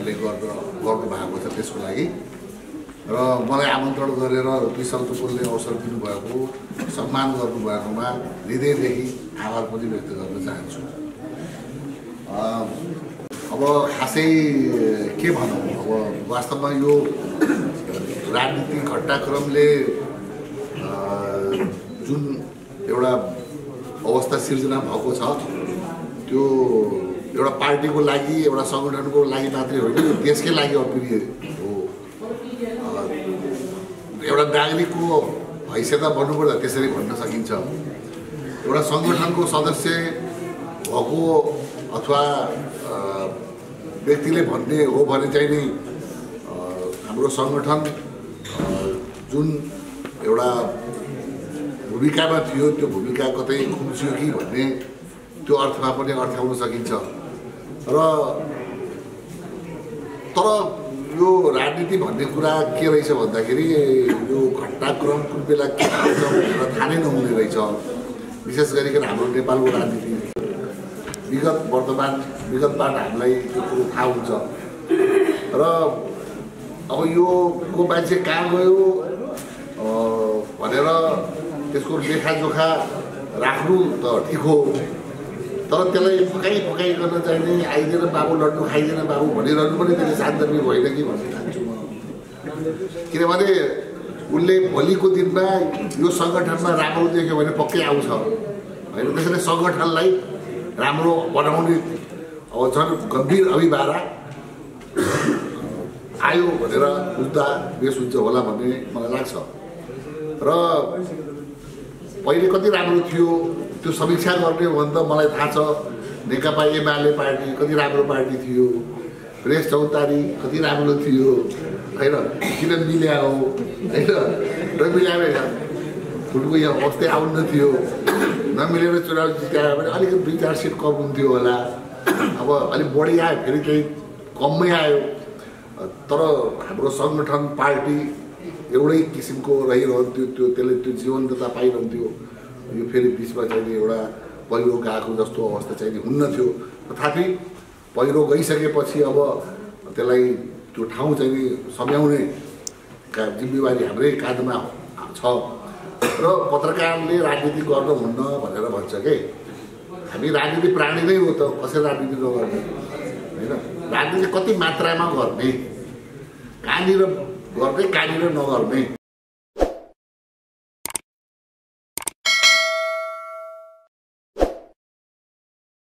पत्रकारहरूले गर्नु भएको छ। त्यसको लागि र मलाई आमन्त्रण गरेर दुई शब्द बोल्ने अवसर दिनुभएको, सम्मान गर्नुभएकोमा हृदयदेखि आभार पनि व्यक्त गर्न चाहन्छु। अब खासै के भनौँ, अब वास्तवमा यो राजनीतिक घटनाक्रमले जुन एउटा अवस्था सिर्जना भएको छ, त्यो एउटा पार्टीको लागि, एउटा सङ्गठनको लागि मात्रै होइन, यो देशकै लागि अप्रिय हो। एउटा नागरिकको हैसियत भन्नुपर्दा त्यसरी भन्न सकिन्छ। एउटा सङ्गठनको सदस्य भएको अथवा व्यक्तिले भन्ने हो भने चाहिँ नि हाम्रो सङ्गठन जुन एउटा भूमिकामा थियो, त्यो भूमिका कतै खुम्चियो कि भन्ने त्यो अर्थमा पनि अर्थाउन सकिन्छ। तर यो राजनीति भन्ने कुरा के रहेछ भन्दाखेरि यो घटनाक्रम कुन बेला के हुन्छ भनेर थाहा नै नहुने रहेछ। विशेष गरिकन हाम्रो नेपालको राजनीति विगतबाट हामीलाई त्यो कुरो थाहा हुन्छ। र अब यो को मान्छे कहाँ गयो भनेर त्यसको लेखाजोखा राख्नु त ठिक हो, तर त्यसलाई फकाइ गर्न चाहिने आइदिएर बाबु लड्नु खाइदिएन बाबु भनिरहनु पनि त्यसले शान्तमी होइन कि भन्ने ठान्छु म। किनभने उसले भोलिको दिनमा यो सङ्गठनमा राम्रो देख्यो भने पक्कै आउँछ होइन। त्यसैले सङ्गठनलाई राम्रो बनाउने अब झन् गम्भीर अभिभारा आयो भनेर बुझ्दा बेस हुन्छ होला भन्ने मलाई लाग्छ। र पहिले कति राम्रो थियो त्यो समीक्षा गर्ने हो भने त मलाई थाहा छ। नेकपा एमाले पार्टी कति राम्रो पार्टी थियो, प्रेस चौतारी कति राम्रो थियो होइन, किन मिल्या हो होइन, नमिल्याएर फुटको यहाँ अवस्थै आउनु थियो, नमिलेर चुनाव जितायो भने अलिकति 2-4 सिट कम हुन्थ्यो होला। अब अलिक बढी आयो, फेरि केही कमै आयो, तर हाम्रो सङ्गठन पार्टी एउटै किसिमको रहिरहन्थ्यो। त्यसले त्यो जीवन्तता पाइरहन्थ्यो। यो फेरि बिचमा चाहिँ एउटा पहिरो गएको जस्तो अवस्था चाहिँ हुन्न थियो। तथापि पहिरो गइसकेपछि अब त्यसलाई त्यो ठाउँ चाहिँ सम्झाउने जिम्मेवारी हाम्रै काँधमा छ। र पत्रकारले राजनीति गर्नुहुन्न भनेर भन्छ के, हामी राजनीति प्राणी नै हो त, कसरी राजनीति नगर्ने होइन। राजनीति कति मात्रामा गर्ने, कहाँनिर गर्ने कहाँनिर नगर्ने।